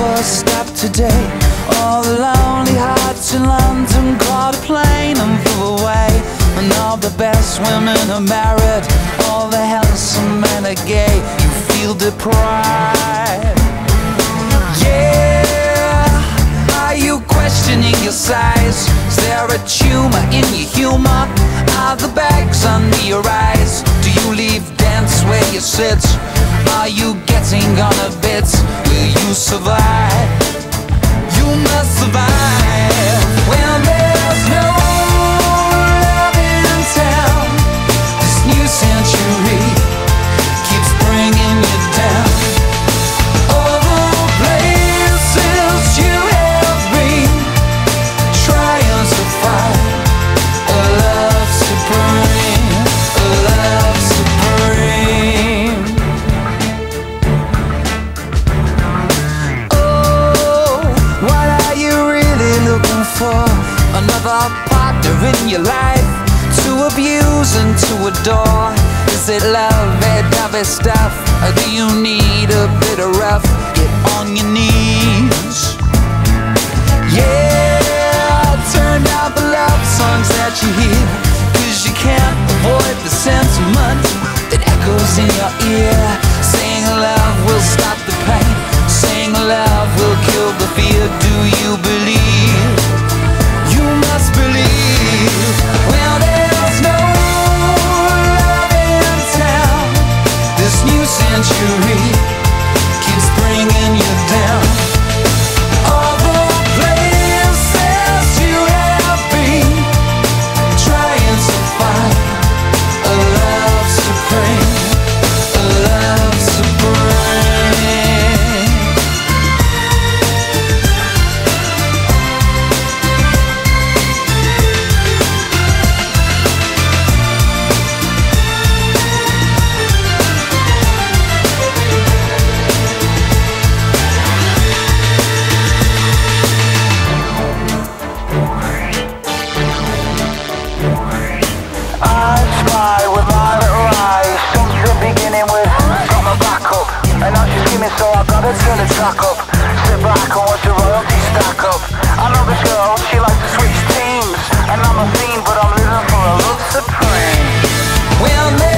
first stop today. All the lonely hearts in London caught a plane and flew away. And all the best women are married, all the handsome men are gay. You feel deprived. Yeah, are you questioning your size? Is there a tumor in your humor? Are the bags under your eyes? Do you leave dance where you sit? Are you getting on a bit? Will you survive? You must survive. When there's no love in town, this new century keeps bringing you down. All the places you have been, trying to find a love supreme, a love supreme. Oh, what are you really looking for? Another partner in your life to abuse and to adore? Is it lovey-dovey stuff, or do you need a bit of rough? Get on your knees. Yeah, turn down the love songs that you hear, 'cause you can't avoid the sentiment that echoes in your ear. Saying love will stop the pain, saying love will kill the fear. Do you believe? You must believe. Well, there's no love in town, this new century keeps bringing you down. All the places you have been, trying to find a love supreme, a love supreme. I spy with my little eyes since the beginning with got my back up, and now she's screaming, so I gotta turn the track up. Sit back and watch the royalty stack up. I know this girl, she likes to switch teams, and I'm a fiend, but I'm living for a love supreme. Well,